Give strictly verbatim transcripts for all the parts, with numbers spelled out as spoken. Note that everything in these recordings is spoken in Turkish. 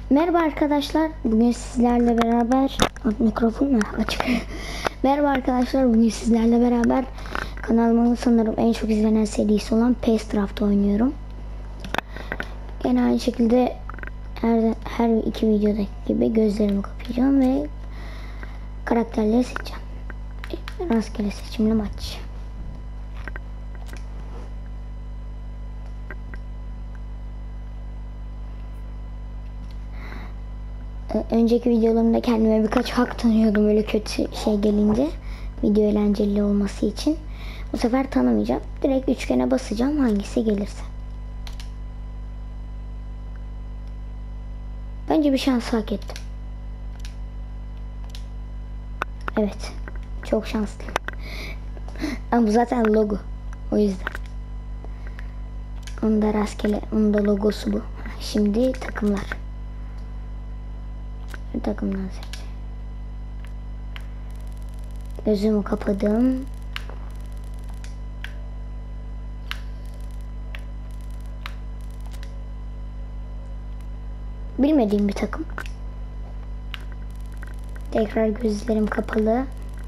Merhaba arkadaşlar. Bugün sizlerle beraber mikrofon mu açık? Merhaba arkadaşlar. Bugün sizlerle beraber kanalımın sanırım en çok izlenen serisi olan Pace Draft oynuyorum. Yine aynı şekilde her her iki videodaki gibi gözlerimi kapayacağım ve karakterleri seçeceğim. Rastgele seçimli maç. Önceki videolarımda kendime birkaç hak tanıyordum öyle kötü şey gelince, video eğlenceli olması için. Bu sefer tanımayacağım. Direkt üçgene basacağım hangisi gelirse. Bence bir şans hak ettim. Evet. Çok şanslı. Ama bu zaten logo. O yüzden. Onun da rastgele. Onun da logosu bu. Şimdi takımlar. Takımdan seç. Gözümü kapadım. Bilmediğim bir takım. Tekrar gözlerim kapalı.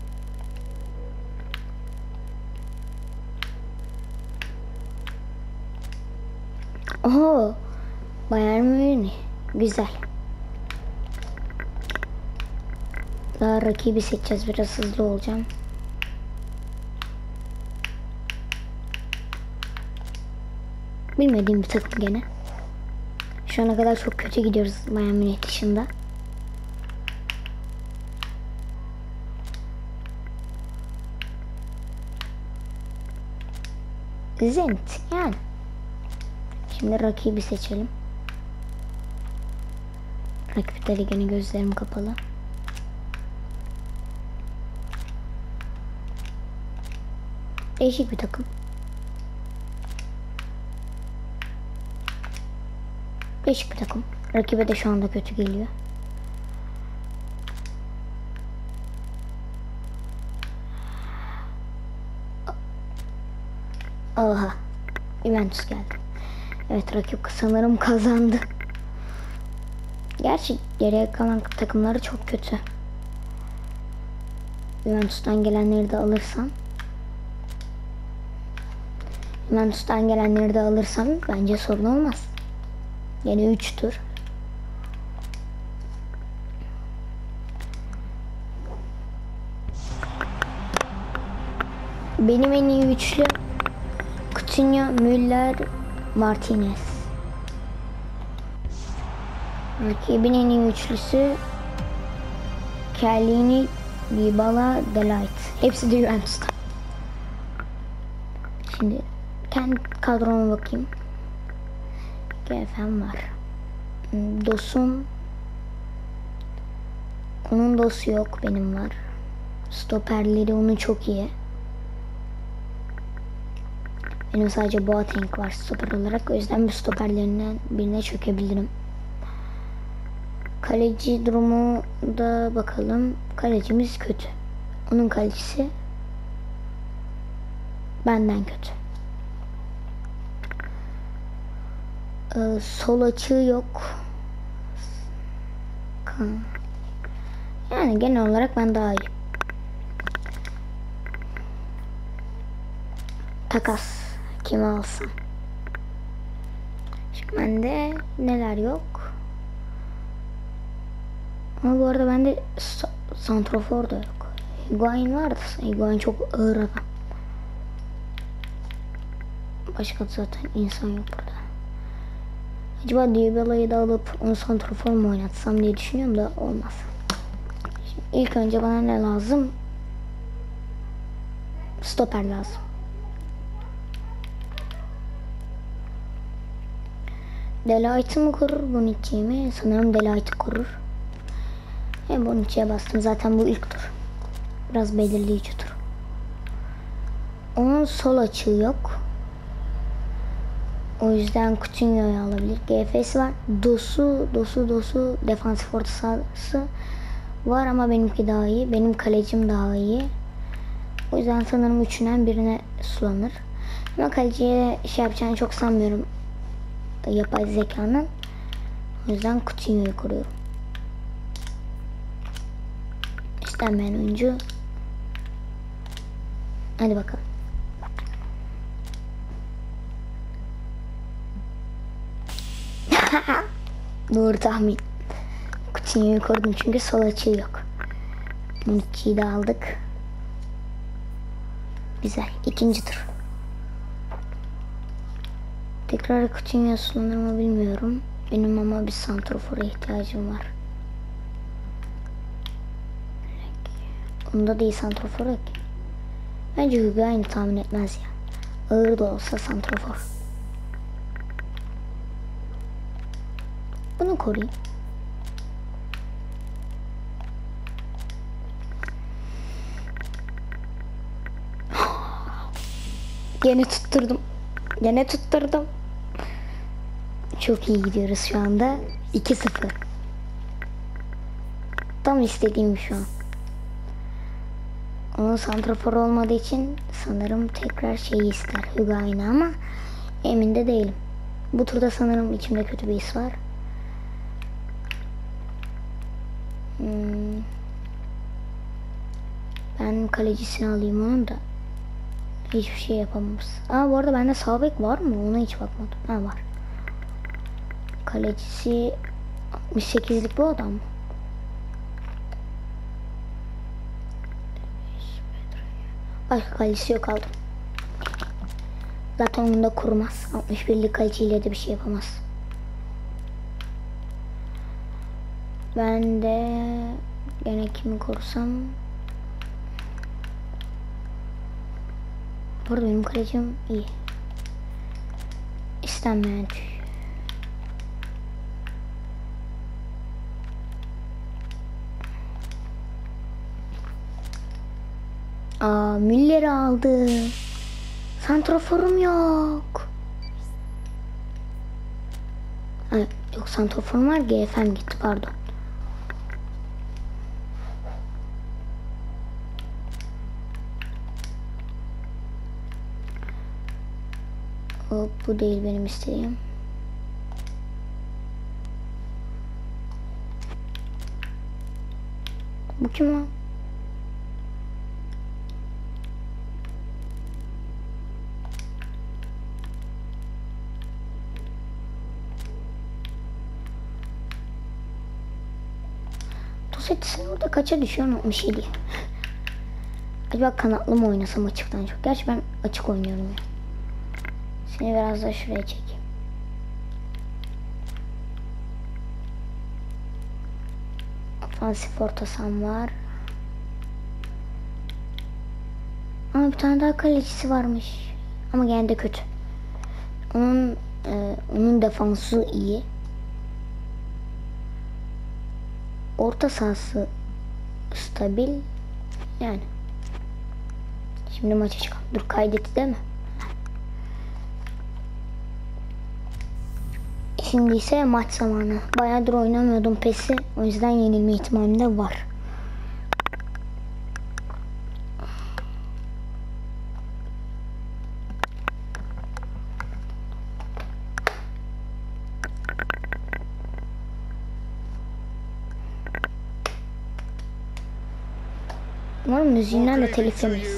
Oho, Bayern Münih. Güzel. Daha rakibi seçeceğiz. Biraz hızlı olacağım. Bilmediğim bir takım gene. Şu ana kadar çok kötü gidiyoruz Bayern Münih dışında. Zenit yani. Şimdi rakibi seçelim. Rakipleri gene gözlerim kapalı. Değişik bir takım. Değişik bir takım. Rakibe de şu anda kötü geliyor. Oha. Juventus geldi. Evet, rakip sanırım kazandı. Gerçi geriye kalan takımları çok kötü. Juventus'tan gelenleri de alırsam Juventus'tan gelenleri de alırsam bence sorun olmaz. Yine üç tur. Benim en iyi üçlü Coutinho, Müller, Martinez. Rakibin en iyi üçlüsü Chiellini, Dybala, De Ligt. Hepsi de Juventus'tan. Şimdi kendi kadroma bakayım. G F M var. Dosum. Onun dosu yok, benim var. Stoperleri onun çok iyi. Benim sadece Boateng var stoper olarak. O yüzden bir stoperlerinden birine çökebilirim. Kaleci durumu da bakalım. Kalecimiz kötü. Onun kalecisi benden kötü. Ee, sol açığı yok. Yani genel olarak ben daha iyi. Takas. Kimi alsam? Şimdi bende neler yok? Ama bu arada bende santrafor da yok. Higuain vardı. Higuain çok ağır adam. Başka zaten insan yok burada. Acaba Dybala'yı da alıp onu santrafor mu oynatsam diye düşünüyorum da olmaz. Şimdi ilk önce bana ne lazım? Stoper lazım. De Light'ı mı korur, Bonucci'yi mi? Sanırım De Light'ı korur. Hem Bonucci'ye bastım. Zaten bu ilk tur. Biraz belirleyici tur. Onun sol açığı yok. O yüzden Coutinho'yu alabilir. G F'si var. Dosu, dosu, dosu. Defansif orta sahası var ama benimki daha iyi. Benim kalecim daha iyi. O yüzden sanırım üçünden birine sulanır. Ama kaleciye şey yapacağını çok sanmıyorum. Yapay zekanın. O yüzden Coutinho'yu kuruyorum. İstenmeyen oyuncu. Hadi bakalım. Doğru tahmin. Coutinho'yu korudum çünkü sol açığı yok. Munichi'yi de aldık. Güzel. İkinci tur. Tekrar Coutinho'ya sulanır mı bilmiyorum. Benim ama bir santrofora ihtiyacım var. Onda da iyi santrofor yok. Bence Hugo aynı tahmin etmez ya. Ağır da olsa santrofor. Bunu koruyayım. Gene tutturdum. Gene tutturdum. Çok iyi gidiyoruz şu anda. iki sıfır. Tam istediğim şu an. Onun santrafor olmadığı için sanırım tekrar şeyi ister. Hügayna ama emin de değilim. Bu turda sanırım içimde kötü bir his var. Hmm. Ben kalecisini alayım onun da. Hiçbir şey yapamamız. Aa bu arada bende sağ bek var mı? Ona hiç bakmadım. Ha var. Kalecisi altmış sekizlik bu adam mı? Başka kalecisi yok aldım. Zaten onu da kurmaz. altmış birlik kaleciyle de bir şey yapamaz. Ben de gene kimi korusam. Burada benim kalecim iyi. İstenmeyen tüy. Aa, Müller'i aldı. Santraforum yok. Ha, yok santraforum var. G F M gitti pardon. Hop, bu değil benim istediğim. Bu kim o? Sen orada kaça düşüyorsun? altmış yedi. Acaba kanatlı mı oynasam açıktan çok? Gerçi ben açık oynuyorum ya. Seni biraz da şuraya çekeyim. Ofansif orta saham var. Ama bir tane daha kalecisi varmış. Ama gene de kötü. Onun e, onun defansı iyi. Orta sahası stabil. Yani. Şimdi maça çıkalım. Dur kaydetti değil mi? Şimdi ise maç zamanı. Bayağıdır oynamıyordum PES'i. O yüzden yenilme ihtimali de var. Umarım müziğinden de telif yemeyiz.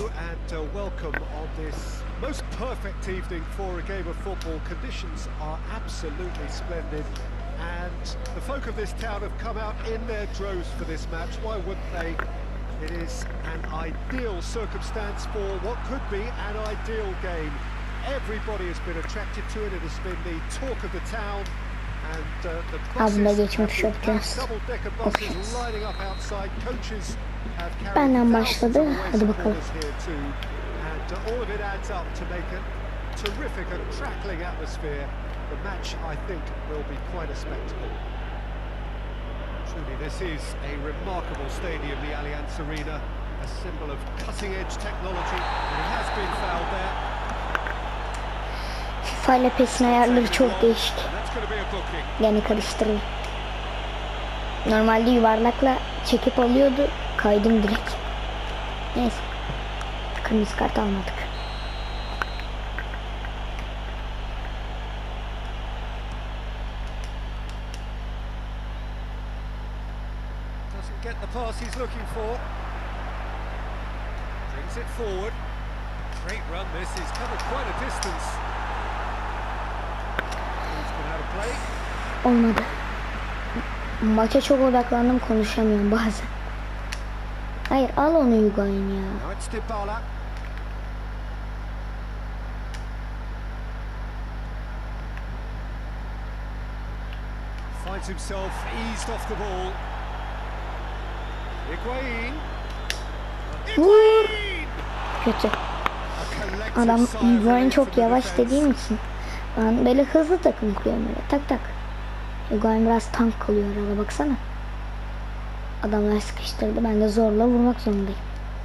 Most perfect evening for a game of football. Conditions are absolutely splendid, and the folk of this town have come out in their droves for this match. Why wouldn't they? It is an ideal circumstance for what could be an ideal game. Everybody has been attracted to it. It has been the talk of the town, and uh, the buses have been double-decker buses lining up outside. Coaches have carried thousands of away supporters here too. All of it adds up to make a terrific and crackling atmosphere. The match, I think, will be quite a spectacle. Truly, this is a remarkable stadium, the Allianz Arena, a symbol of cutting-edge technology, and it has been fouled there. FIFA ile PES'in ayarları çok değişik. Yani karıştırıyor. Normalde yuvarlakla çekip alıyordu, kaydım direkt. Neyse. Kırmızı kart almadık. get the pass he's looking for. Brings it forward. Great run this, he's covered quite a distance. He's been out of play. Olmadı. Maça çok odaklandım, konuşamıyorum bazen. Hayır, al onu Higuain ya. Now it's Dybala. Finds himself eased off the ball. Higuain. Vur. Higuain! Kötü. A collective Adam sigh of Higuain relief çok from the yavaş defence. dediğim için ben böyle hızlı takım kuruyorum böyle tak tak. Higuain biraz tank kalıyor arada, baksana. Adamlar sıkıştırdı, ben de zorla vurmak zorundayım.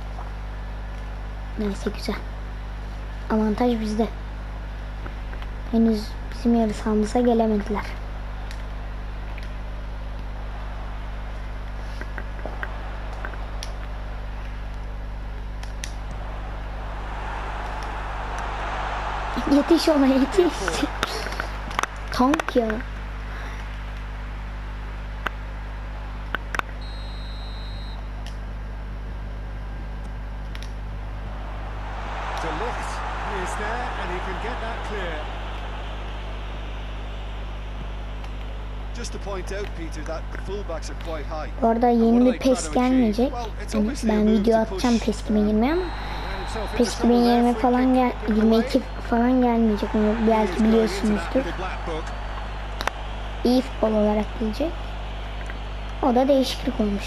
Neyse, güzel. Avantaj bizde. Henüz bizim yarı sahamıza gelemediler. Yetiş ona, yetiş. Tank ya. De Ligt is there and he can get that clear. Just to point out, Peter, that the fullbacks are quite high. Bu arada And yeni what bir are they PES trying to achieve? gelmeyecek. Well, it's Yani obviously a ben move video to atacağım push. PES iki bin yirmi ama Ran himself into PES iki bin trouble there, yirmi free falan kick gel given yirmi away. iki falan gelmeyecek, onu He is belki going into that biliyorsunuzdur. with a black book. İyi futbol olarak gelecek. O da değişiklik olmuş.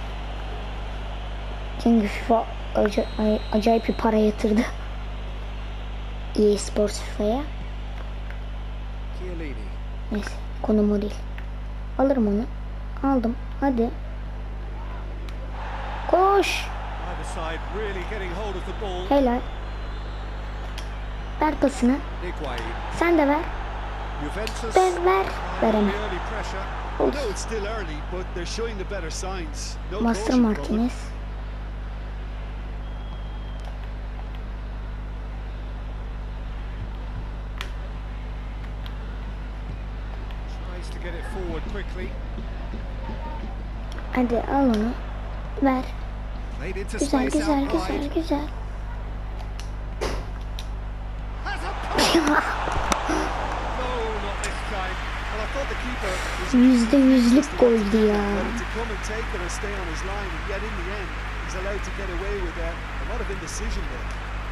Çünkü FIFA aca ay- acayip bir para yatırdı. E A Sports FIFA'ya. Chiellini. Neyse, konum o değil. Alırım onu. Aldım. Hadi. Koş. Either side really getting hold of the ball. Helal. Ver pasını. Higuain. Sen de ver. Juventus. Ben ver. trying Veremem. the early pressure. I know it's still early, but they're showing the better signs. No Master goals at the moment. Martinez. Tries to get it forward quickly. Hadi al onu. Ver. Played into Güzel, space güzel, out güzel, wide. güzel. Has a pop. No, not this time. Well, I thought the keeper was Yüzde yüzlük goldü ya. wanted to come and take it and stay on his line, and yet in the end, he's allowed to get away with uh, a lot of indecision there.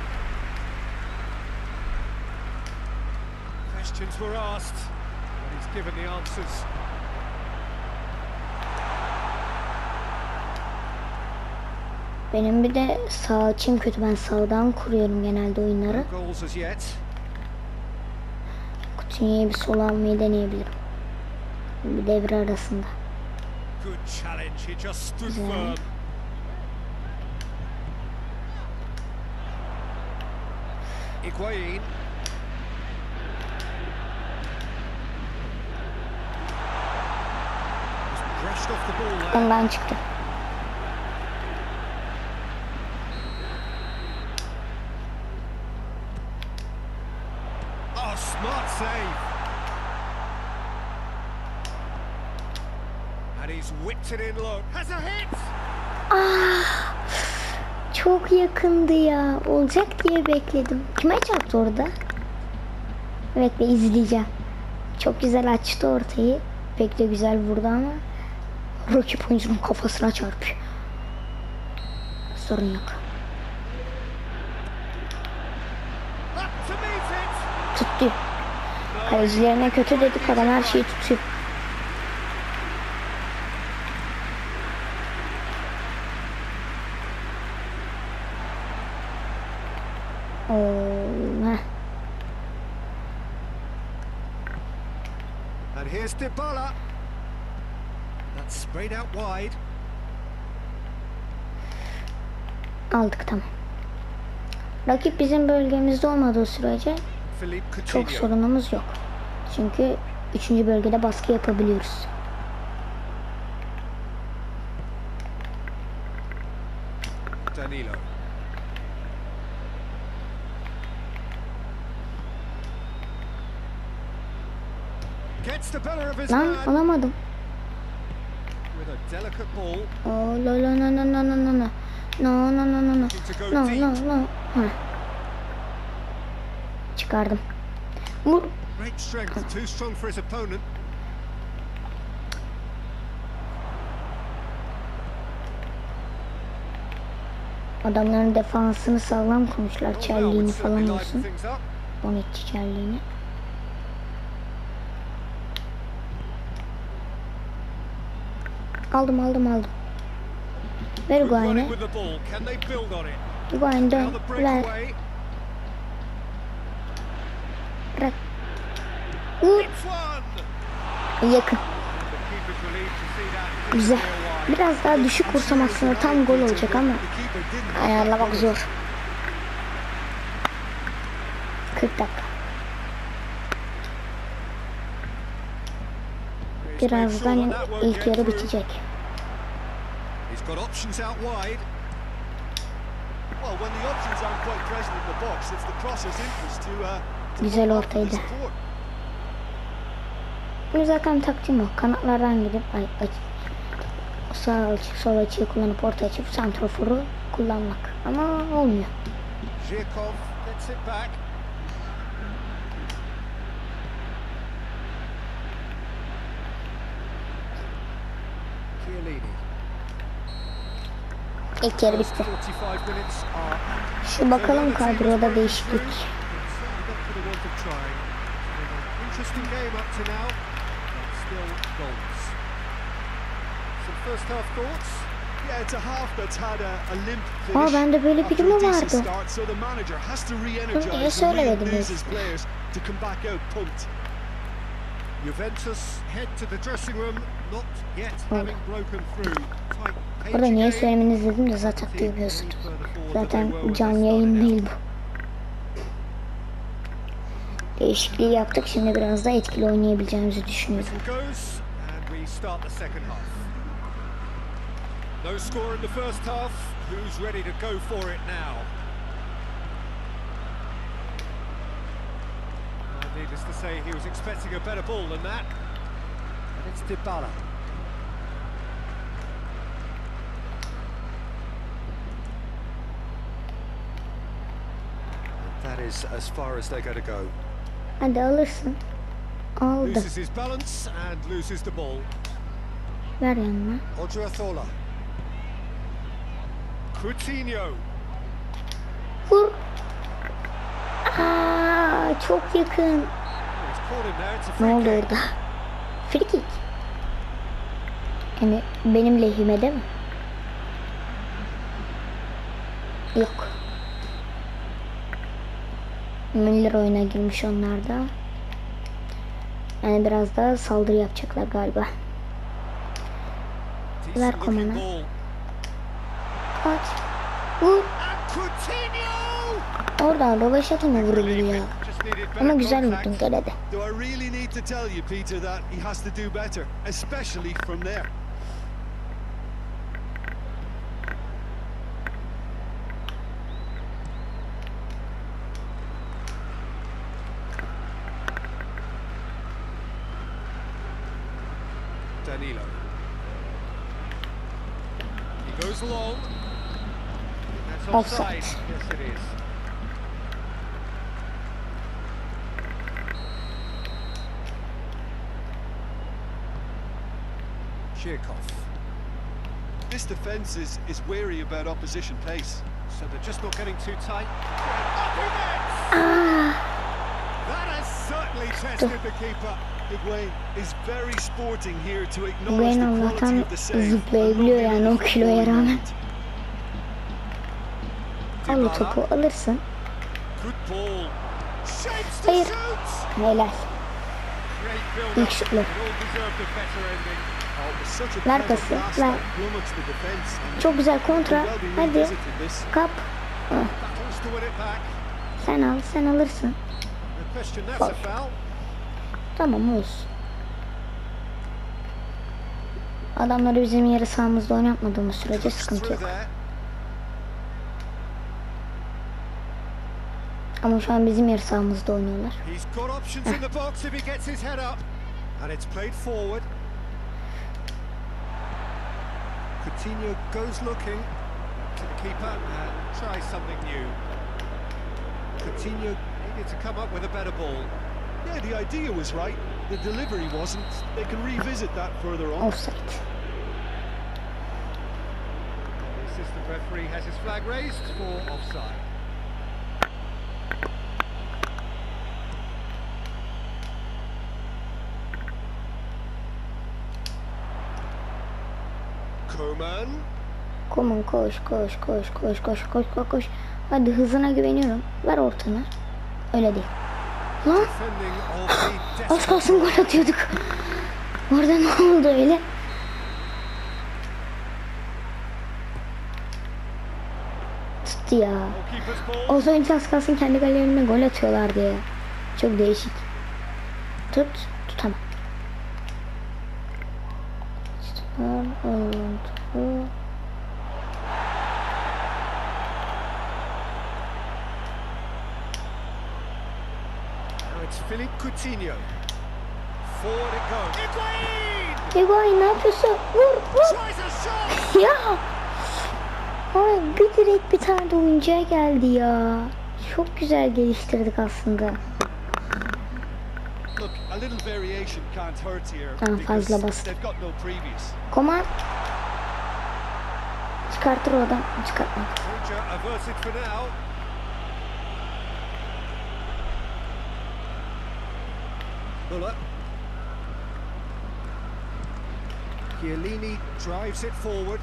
Questions were asked, and he's given the answers. Benim bir de sağ açım kötü. Ben sağdan kuruyorum genelde oyunları. No goals as yet. Coutinho'ya bir sol almayı deneyebilirim. Bir devre arasında. Good challenge. He just stood Güzel. firm. Higuain. Just brushed off the ball there. Ondan çıktı. Oh, smart save. And he's whipped it in low. Has a hit. Ah, çok yakındı ya. Olacak diye bekledim. Kime çarptı orada? Bekle, izleyeceğim. Çok güzel açtı ortayı. Pek de güzel vurdu ama rakip oyuncunun kafasına çarpıyor. Sorun yok. Up to meet it. Tuttu. Kalecilerine kötü dedik, adam her şeyi tutuyor. Oo, heh. And here's Dybala. That's sprayed out wide. Aldık, tamam. Rakip bizim bölgemizde olmadığı sürece Philippe çok Coutinho. sorunumuz yok. Çünkü üçüncü bölgede baskı yapabiliyoruz. Danilo. Gets the better of his Lan man alamadım. with a Delicate ball. Oh, no, no, no, no, no, no, no, no, no, no, no, no, no, no, no, no. Ha. Çıkardım. Vur. Great strength, too strong for his opponent. Adamların defansını sağlam kurmuşlar. Çelliğini falan olsun. Bonetçi çelliğini. Aldım aldım aldım. Ver Higuain'e. Higuain dön. Ver. Bırak. Vur. Yakın. Güzel. Biraz daha düşük vursam aslında tam gol olacak ama ayarlamak zor. kırk dakika. Birazdan ilk yarı bitecek. Güzel ortaydı. Bu zaten taktiğim o. Kanatlardan gidip ay, ay, sağ açık, sol açıyı kullanıp orta açıp santroforu kullanmak. Ama olmuyor. İlk yarı bitti. Şu bakalım kadroda değişiklik. Aa, bende böyle biri mi vardı? Niye söylemediniz? Orada niye söylemeniz dedim de zaten duymuyorsunuz. Zaten canlı yayın değil bu. Değişikliği yaptık, şimdi biraz daha etkili oynayabileceğimizi düşünüyorum. No score in the first half. Who's ready to go for it now? Uh, needless to say, he was expecting a better ball than that. And it's Dybala. That is as far as they're going to go. Hadi alırsın. Aldı. Loses his balance and loses the ball. Ver yanına. Odriozola. Coutinho. Vur. Aa, çok yakın. Ne oldu orada? Free kick. Yani benim lehime değil mi? Yok. Müller oyuna girmiş onlar da. Yani biraz daha saldırı yapacaklar galiba. Ver Koman'a. Kaç. Vur. Oradan Rovaşat'a mı vuruluyor ya? Ama güzel vurdun gene de. Danilo. He goes along. That's offside. Yes, it is. Chirkov. This defence is, is wary about opposition pace. So they're just not getting too tight. Ah. That has certainly tested the keeper. Higuain is very sporting here to acknowledge Higuain the quality of the save. Zıplayabiliyor yani o kiloya rağmen. Al o topu, alırsın. Hayır. Helal. İlk şutlu. Ver pası. Ver. Çok güzel kontra. Hadi. Kap. Ah. Sen al. Sen alırsın. Faul. Tamam olsun. Adamları bizim yarı sahamızda oynatmadığımız sürece sıkıntı yok. Ama şu an bizim yarı sahamızda oynuyorlar. Coutinho goes looking to the keeper and tries something new. Coutinho needed to come up with a better ball. Yeah, the idea was right. The delivery wasn't. They can revisit that further on. Offside. The assistant referee has his flag raised for offside. Coman. Koman koş koş koş koş koş koş koş koş. Hadi hızına güveniyorum. Ver ortanı. Öyle değil. Lan Defending of the az kalsın gol atıyorduk. Orada ne oldu öyle? Tuttu ya. goalkeeper's ball. O zaman az kalsın kendi gallerine gol atıyorlardı ya. Çok değişik. Tut. Tutamam. Tutar. Oğlum tutu. Now it's Philippe Coutinho. Forward it goes. Higuain! Higuain ne yapıyorsun? Vur vur. Tries a shot! Ya. Ay bir direkt bir tane de oyuncuya geldi ya. Çok güzel geliştirdik aslında. Look, a little variation can't hurt here Tamam, because fazla bastı. they've got no previous. Koman. Çıkartır o adam. Çıkartma. Danger averted for now. Muller. Chiellini drives it forward.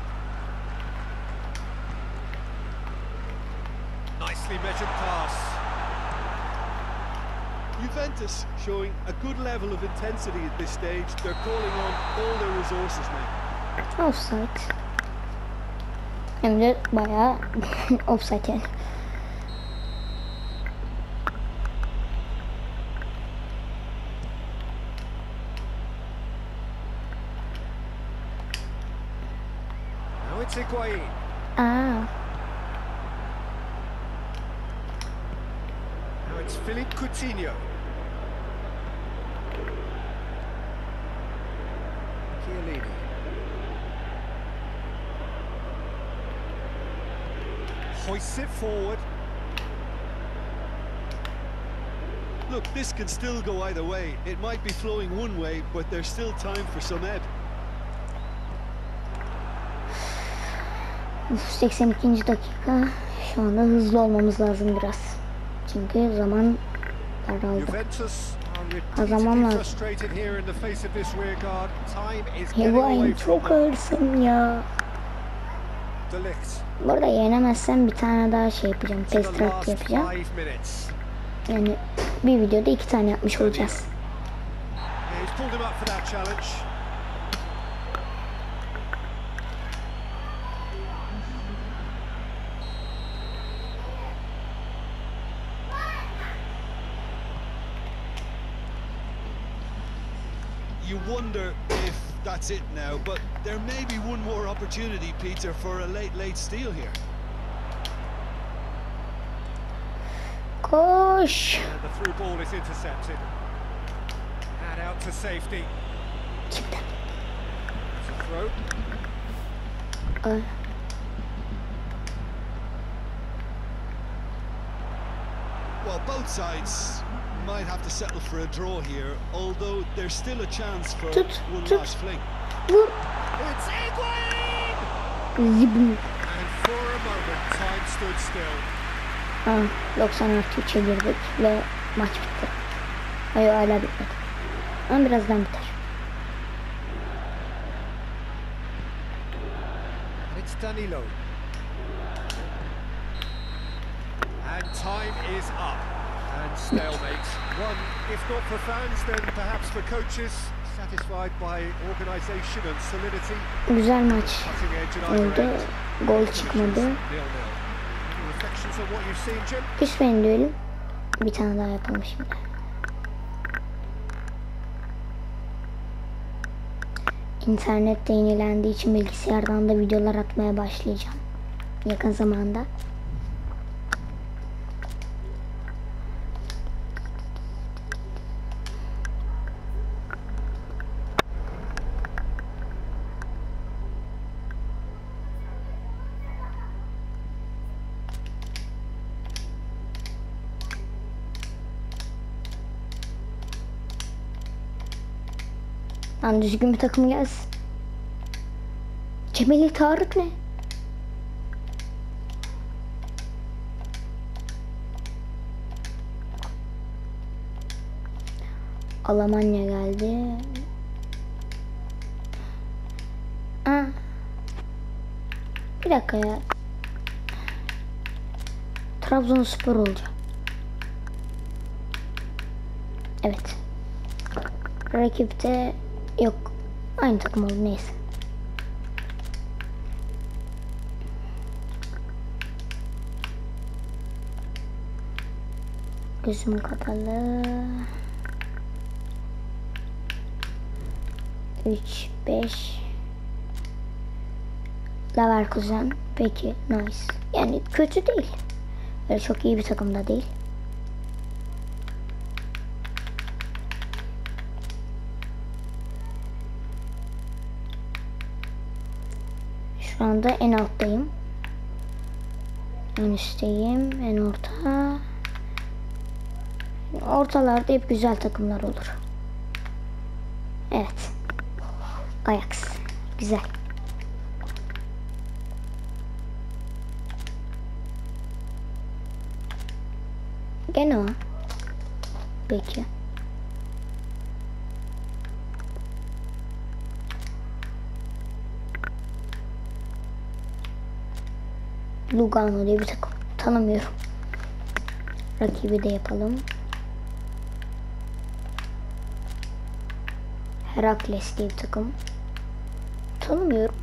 Nicely measured pass. Juventus showing a good level of intensity at this stage. They're calling on all their resources now. Offside. Hem de bayağı offside yani. Now it's Higuain. Aa. Now it's Philippe Coutinho. Chiellini. Hoists it forward. Look, this can still go either way. It might be flowing one way, but there's still time for some ebb. seksen ikinci dakika. Şu anda hızlı olmamız lazım biraz. Çünkü zaman daraldı. Juventus are Kazanmam repeatedly lazım. frustrated here in the face of this rear guard. Time is getting away Higuain from çok them. ağırsın ya. De Ligt. Bu arada yenemezsem bir tane daha şey yapacağım. To Test the track last yapacağım. five minutes. Yani bir videoda iki tane yapmış olacağız. Yeah, he's pulled him up for that challenge. You wonder if that's it now, but there may be one more opportunity, Peter, for a late, late steal here. Koş. And the through ball is intercepted. And out to safety. Çıktı. It's a throw. Aa. Well, both sides might have to settle for a draw here, although there's still a chance for Tut, one tut. last fling. Vur. It's Higuain! Zibim. And for a moment, time stood still. Ha, doksan artı üçe girdik ve maç bitti. Hayır hala bitmedi. Ama birazdan biter. And it's Danilo. And time is up. And stalemate. One, if not for fans, then perhaps for coaches, satisfied by organisation and solidity. Güzel maç Cutting edge at either oldu. end. Gol çıkmadı. nil nil. Any reflections on what you've seen, Jim? Hüsmen diyelim. Bir tane daha yapalım şimdi. İnternette yenilendiği için bilgisayardan da videolar atmaya başlayacağım. Yakın zamanda. Lan düzgün bir takım gelsin. Cemil Tarık ne? Almanya geldi. Aa. Bir dakika ya. Trabzonspor olacak. Evet. Rakipte yok. Aynı takım oldu, neyse. Gözüm kapalı. üç beş Leverkusen. Peki, nice. Yani kötü değil. Öyle çok iyi bir takım da değil. Şu anda en alttayım. En üstteyim. En orta. Ortalarda hep güzel takımlar olur. Evet. Ajax. Güzel. Gene o. Peki. Lugano diye bir takım. Tanımıyorum. Rakibi de yapalım. Herakles diye bir takım. Tanımıyorum.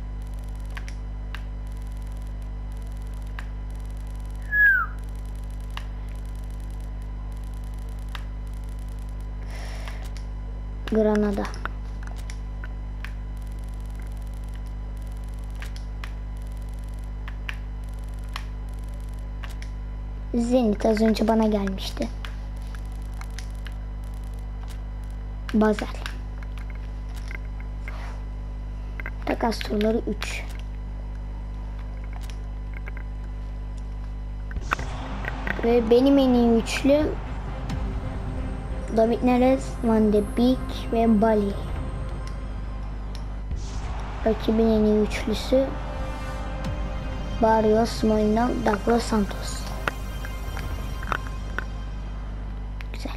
Granada. Zenit az önce bana gelmişti. Basel. Takas turları üç. Ve benim en iyi üçlü David Neres, Van de Beek ve Bali. Rakibin en iyi üçlüsü Barrios, Molina, Douglas Santos. Güzel.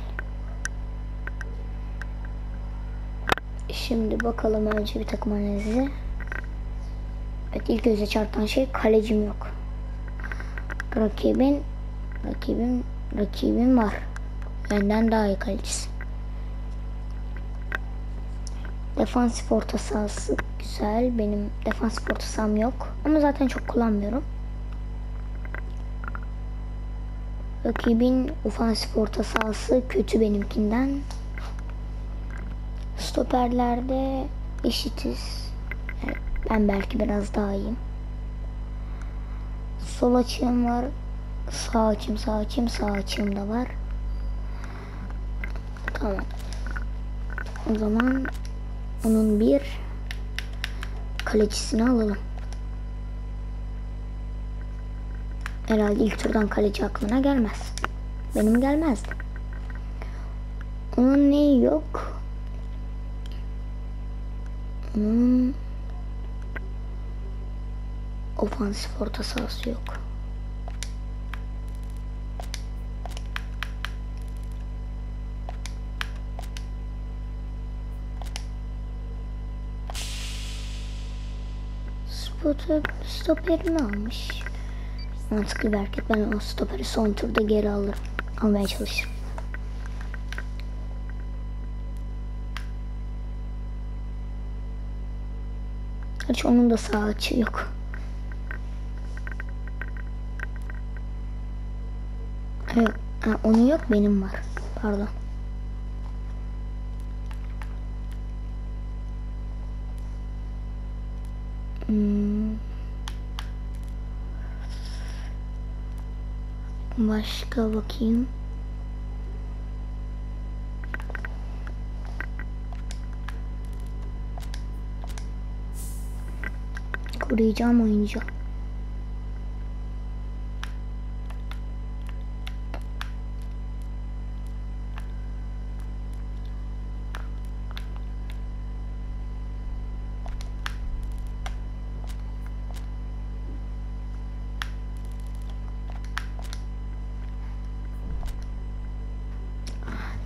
Şimdi bakalım önce bir takım analizi. Evet, ilk göze çarpan şey kalecim yok. Rakibin rakibin rakibin var. Benden daha iyi kalecisi. Defansif orta sahası güzel. Benim defansif orta saham yok. Ama zaten çok kullanmıyorum. Rakibin ofansif orta sahası kötü benimkinden. Stoperlerde eşitiz. Yani ben belki biraz daha iyiyim. Sol açığım var. Sağ açım, sağ açım, sağ açığım da var. Tamam. O zaman onun bir kalecisini alalım. Herhalde ilk turdan kaleci aklına gelmez. Benim gelmezdi. Onun neyi yok? Onun ofansif orta sahası yok. Stoper, stoperini almış. Mantıklı bir hareket. Ben o stoperi son turda geri alırım. Almaya çalışırım. Hiç onun da sağ açı yok. Evet, ha, onun yok, benim var. Pardon. Hmm. Başka bakayım. Koruyacağım oyuncu.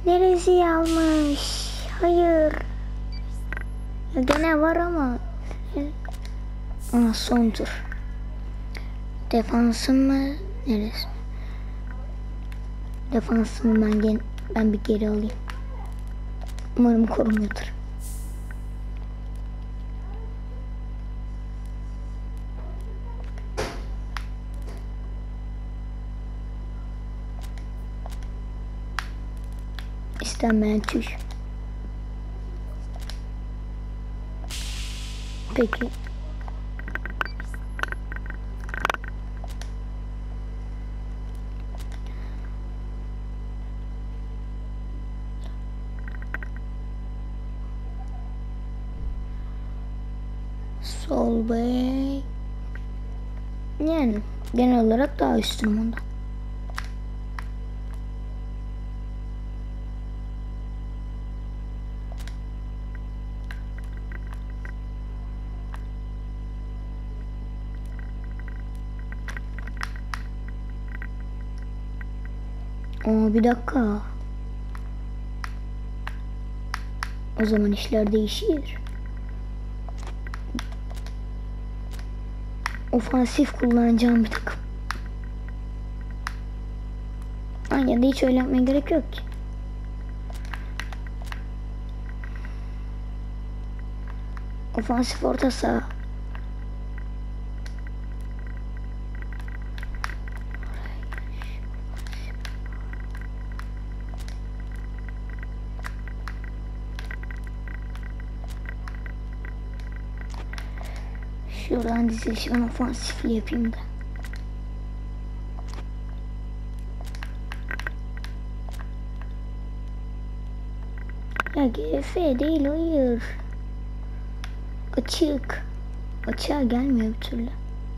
Neresi almış? Hayır. Ya gene var ama. Aa, son tur. Defansım mı? Neresi? Defansımı ben, gen ben bir geri alayım. Umarım korumuyordur. İstenmeyen tüy. Peki. Sol bek. Yani genel olarak daha üstünüm ondan. Aa, bir dakika. O zaman işler değişir. Ofansif kullanacağım bir takım. Ay, ya da hiç öyle yapmaya gerek yok ki. Ofansif orta saha. Şuradan dizilişi ben ofansifli yapayım da. Ya G F değil, hayır. Açık. Açığa gelmiyor bir türlü.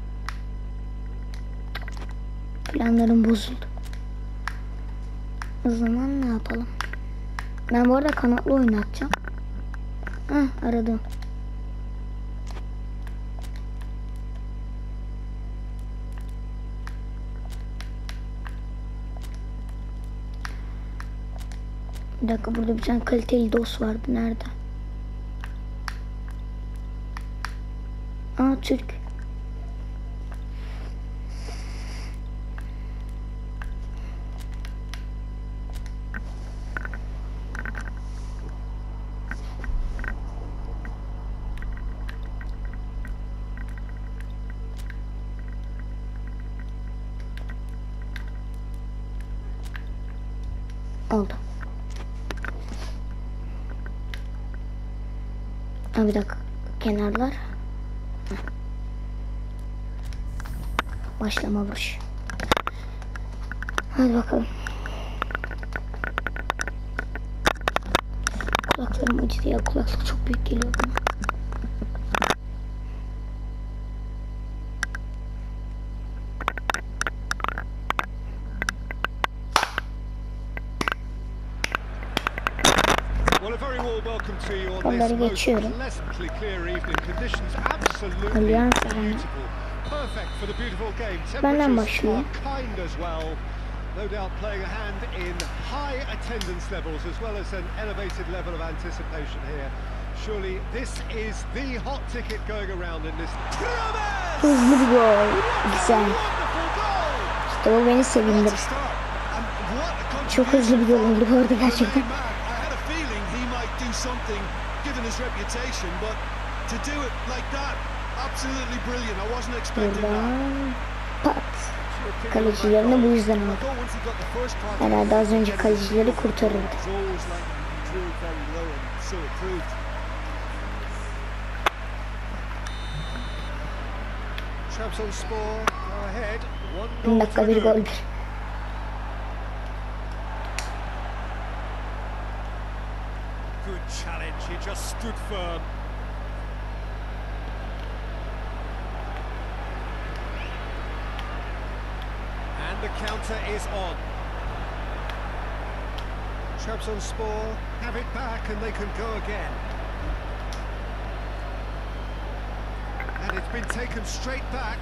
Planlarım bozuldu. O zaman ne yapalım? Ben bu arada kanatlı oynatacağım. Hah, aradım. Bir dakika, burada bir tane kaliteli dost vardı. Nerede? Aa, Türk. Oldu. Ha, bir dakika. Kenarlar. Heh. Başlama vuruş. Hadi bakalım. Kulaklarım acıdı ya. Kulaklık çok büyük geliyor bana. Onları geçiyorum. Allianz Arena. Benden başlıyor. No doubt playing a hand in high attendance levels as well as an elevated level of anticipation here. Surely this is the hot ticket going around in this. Hızlı bir gol. Güzel. İşte o beni sevindirir. Çok hızlı bir gol oldu bu arada gerçekten. Something given his reputation, but to do it like that, absolutely brilliant. I wasn't expecting that. Pat. Kalecilerini bu yüzden aldı. Herhalde az önce kalecileri kurtarırdı. Bir dakika, bir gol bir. Good challenge, he just stood firm. And the counter is on. Trabzonspor have it back and they can go again. And it's been taken straight back.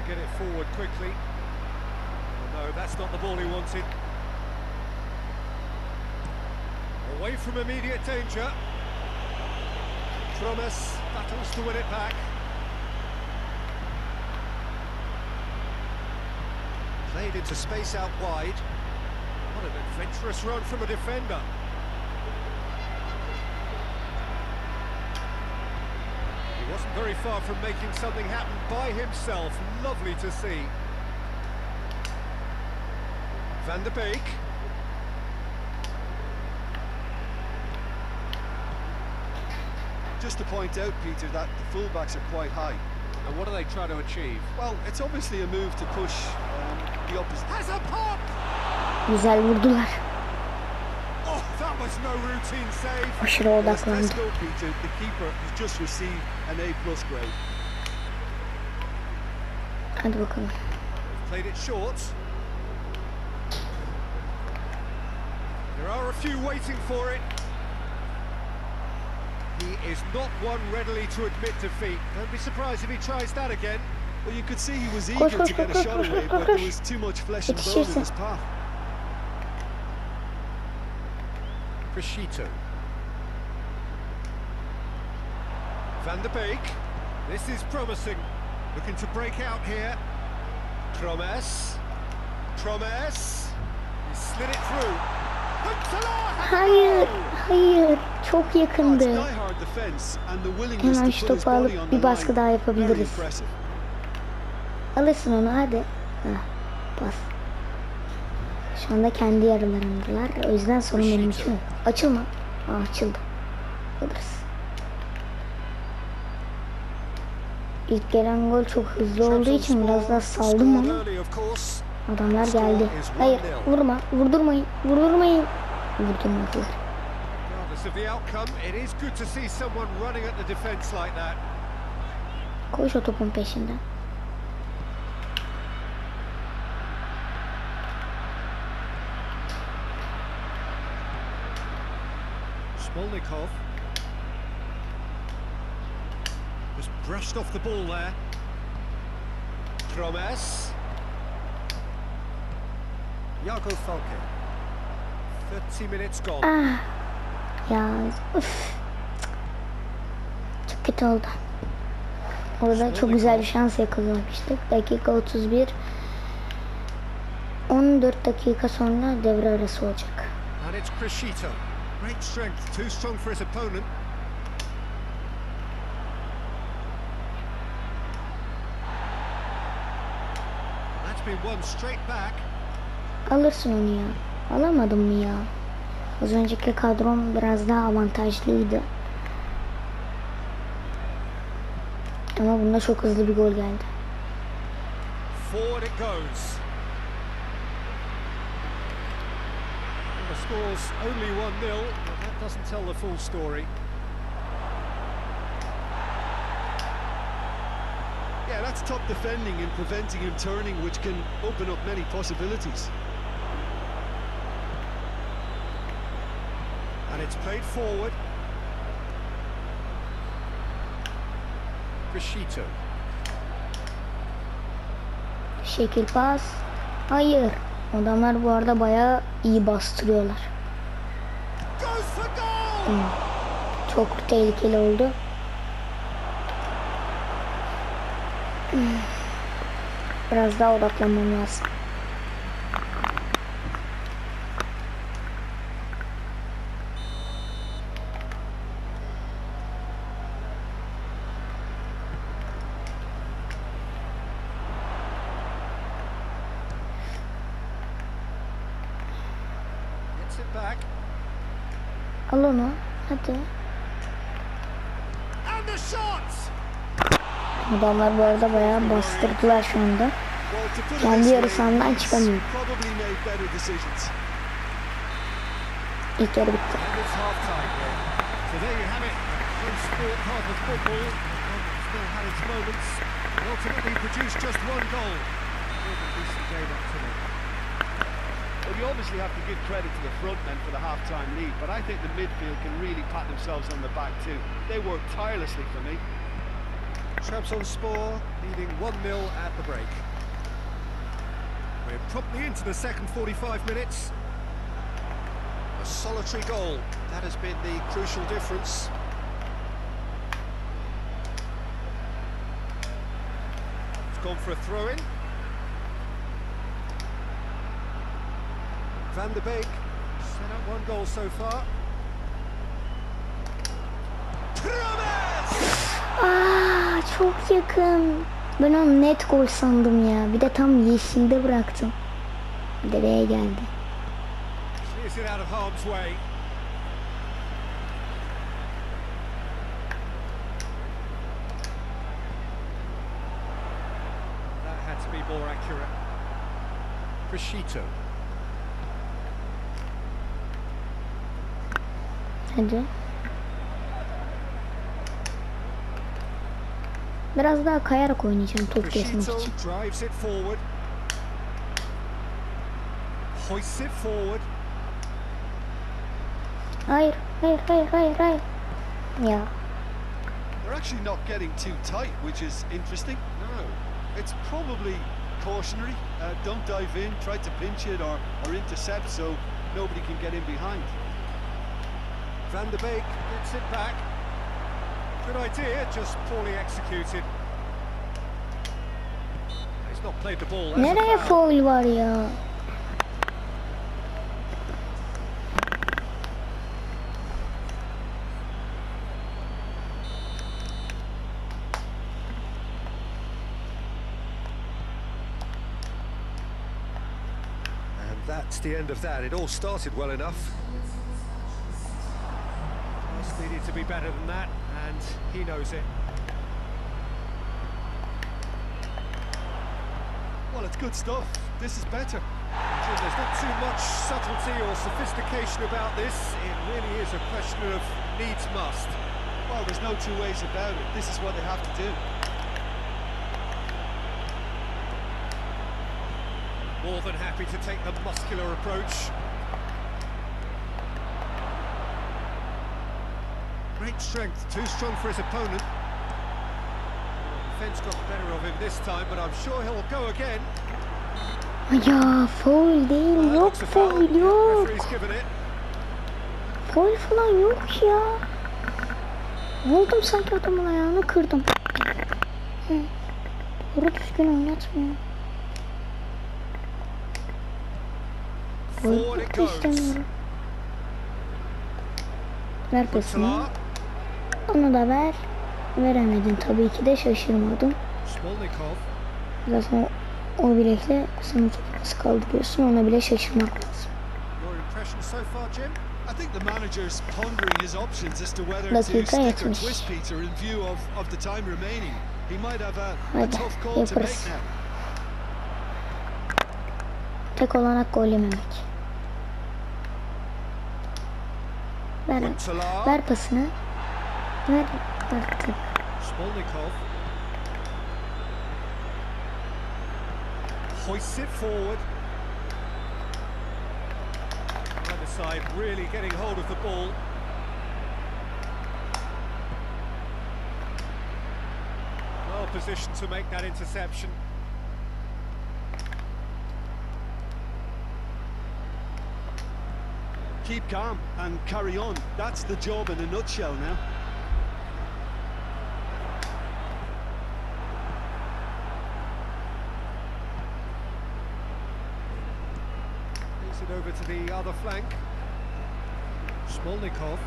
get it forward quickly. Oh, no, that's not the ball he wanted. Away from immediate danger. Promes battles to win it back. Played into space out wide. What an adventurous run from a defender. He wasn't very far from making something happen by himself. Lovely to see. Van der Beek. Just to point out, Peter, that the fullbacks are quite high. And what are they trying to achieve? Well, it's obviously a move to push um, the opposite. Has a pop! Güzel vurdular. Oh, that was no routine save. Aşırı Let's, odaklandı. let's go, Peter. The keeper has just received an A plus grade. Hadi bakalım. Played it short. There are a few waiting for it. He is not one readily to admit defeat. Don't be surprised if he tries that again. Well, you could see he was eager Koş, to koş, get a koş, shot koş, away, koş, but koş. there was too much flesh and bone in Yetişirsin. his path. Crescito. Van der Beek. This is promising. Looking to break out here. Promes. Promes. He slid it through. Huntelaar! Hayır, hayır. Çok Oh, it's yakındı. die-hard defense and the willingness Hemen to şu put his topu body on alıp the bir baskı line. daha Very yapabiliriz. impressive. Alırsın onu hadi. Heh, pas. Şu anda kendi yarılarındalar. O yüzden sorun benim için yok. Açılma. Aa, açıldı. Alırız. İlk gelen gol çok hızlı olduğu için biraz daha saldım ama adamlar geldi. Hayır, vurma, vurdurmayın, vurdurmayın. Vurdurmadılar. Regardless of the outcome, it is good to see someone running at the defence like that. Koş o topun peşinden. Smolnikov just brushed off the ball there. Promes. Iago Falque. thirty minutes gone. Ah. Ya üf. Çok kötü oldu. Orada çok güzel bir şans yakalamıştık. Dakika otuz bir. on dört dakika sonra devre arası olacak. And it's Crescito. Great strength, too strong for his opponent. That's been won straight back. Alırsın onu ya. Alamadım mı ya? Az önceki kadrom biraz daha avantajlıydı. Ama bunda çok hızlı bir gol geldi. Forward it goes. The score's only one nil, but that doesn't tell the full story. Yeah, that's top defending and preventing him turning, which can open up many possibilities. And it's played forward. Crescito. Şekil pas. Hayır. Adamlar bu arada bayağı iyi bastırıyorlar. Goes for goal! Hmm. Çok tehlikeli oldu. Hmm. Biraz daha odaklanmam lazım. Gets it back. Al onu. Hadi. And the shot! Adamlar bu arada bayağı bastırdılar şu anda. Well, to put it Kendi this yarı way, sahamdan he's çıkamıyor. probably made better decisions. İlk yarı bitti. And it's half-time. So there you have it. One sport, half of football. One still had its moments. And ultimately produced just one goal. A decent game up to it. Well, you obviously have to give credit to the front men for the half-time lead, but I think the midfield can really pat themselves on the back too. They worked tirelessly for me. Trabzonspor leading one nil at the break. We're promptly into the second forty-five minutes. A solitary goal, that has been the crucial difference. It's gone for a throw-in. Van der Beek set up one goal so far. Aa, çok yakın. Ben onu net gol sandım ya. Bir de tam yeşilde bıraktım. Dereye geldi. Clears it out of harm's way. That had to be more accurate. Crescito. Hadi. Biraz daha kayarak oynayacağım top kesmek Crescito için. drives it forward. Hoists it forward. Hayır, hayır, hayır, hayır, hayır. Ya. They're actually not getting too tight, which is interesting. No. It's probably cautionary. Uh, don't dive in, try to pinch it or, or intercept so nobody can get in behind. Van der Beek gets it back. Good idea, just poorly executed. He's not played the ball. That's a Nereye foul. foul var ya? And that's the end of that. It all started well enough. Just needed to be better than that, and he knows it. Well, it's good stuff. This is better. Jim, there's not too much subtlety or sophistication about this. It really is a question of needs must. Well, there's no two ways about it. This is what they have to do. More than happy to take the muscular approach. Great strength, too strong for his opponent. The defence got the better of him this time, but I'm sure he'll go again. Ya foul değil, Well, that yok looks a foul. foul Yeah, yok. referee's given it. Foul falan yok ya. Vurdum sanki adamın ayağını kırdım. Hı. Doğru düzgün oynatmıyor. Foul Forward it da goes. istemiyorum. Ver pasını. Salah. Onu da ver. Veremedin tabii ki de, şaşırmadım. Smolnikov. Zaten o bilekle sen topu nasıl kaldırıyorsun, ona bile şaşırmak lazım. Your impression so far, Jim? I think the manager's pondering his options as to whether to Dakika stick or yetmiş. twist Peter in view of, of the time remaining. He might have a, a Hadi, tough call to make yaparız. now. Tek olanak gol yememek. Ver, Salah. ver pasını. Ver artık. Smolnikov. Hoists it forward. Either side really getting hold of the ball. Well positioned to make that interception. Keep calm and carry on. That's the job in a nutshell now. Takes it over to the other flank. Smolnikov.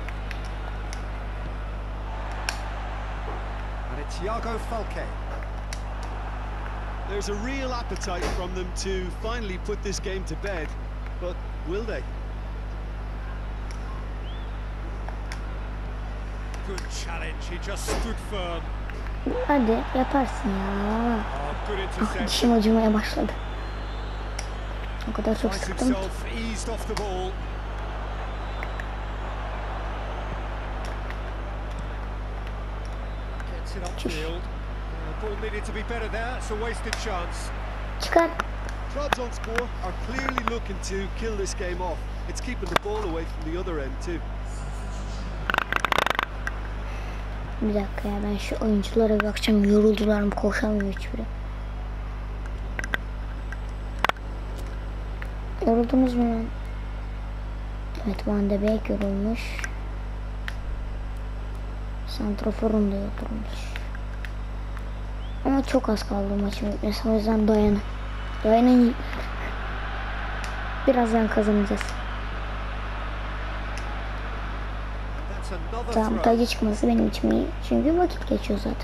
And it's Iago Falque. There's a real appetite from them to finally put this game to bed, but will they? Good challenge, he just stood firm. Hadi yaparsın ya. Oh, good Ah, interception. dişim acımaya başladı. O kadar çok Finds sıktım ki. himself eased off the ball. Gets it upfield. Uh, ball needed to be better there. It's a wasted chance. Çıkar. Trabzonspor are clearly looking to kill this game off. It's keeping the ball away from the other end too. Bir dakika ya, ben şu oyunculara bir bakacağım. Yoruldular mı, koşamıyor hiçbiri. Yoruldunuz mu lan? Evet, Van de Beek yorulmuş. Santrafor'un da yorulmuş. Ama çok az kaldı maçın bitmesi, o yüzden dayanın. Dayanın. Birazdan kazanacağız. Tamam, tacı çıkması benim için iyi. Çünkü vakit geçiyor zaten.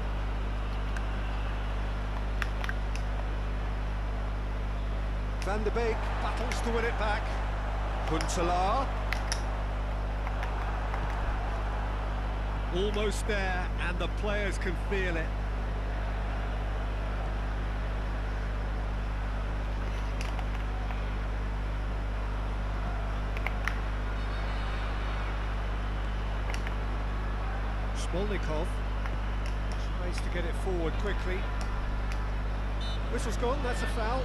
Van de Beek battles to win it back. Huntelaar. Almost there, and the players can feel it. Smolnikov tries to get it forward quickly. Whistle's gone, that's a foul.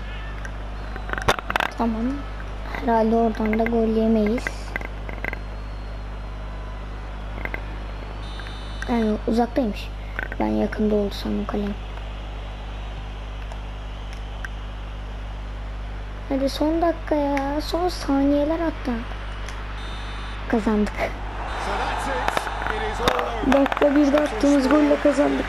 Tamam. Herhalde oradan da gol yemeyiz. Yani uzaktaymış. Ben yakında oldu sandım kalem. Hadi son dakika ya. Son saniyeler hatta. Kazandık. Dakika birde attığımız golle kazandık.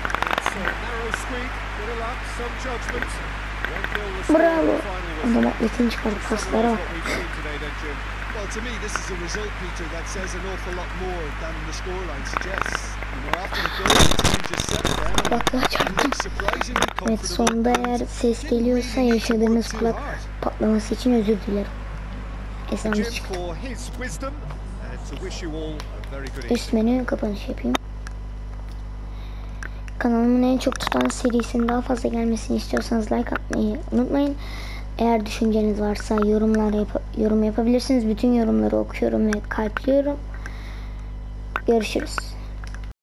Bravo. Ama Metin çıkardı, paslara bak. Well, to me, this is a result, Peter, that says an awful lot more than the scoreline suggests. You know, after the goal, the team just settled down. Kulaklığa çarptım. Evet, sonunda eğer ses geliyorsa yaşadığımız kulak patlaması için özür dilerim. Esnemiz çıktı. Üst menü kapanış yapayım. Kanalımın en çok tutan serisinin daha fazla gelmesini istiyorsanız like atmayı unutmayın. Eğer düşünceniz varsa yorumlar yap yorum yapabilirsiniz. Bütün yorumları okuyorum ve kalpliyorum. Görüşürüz.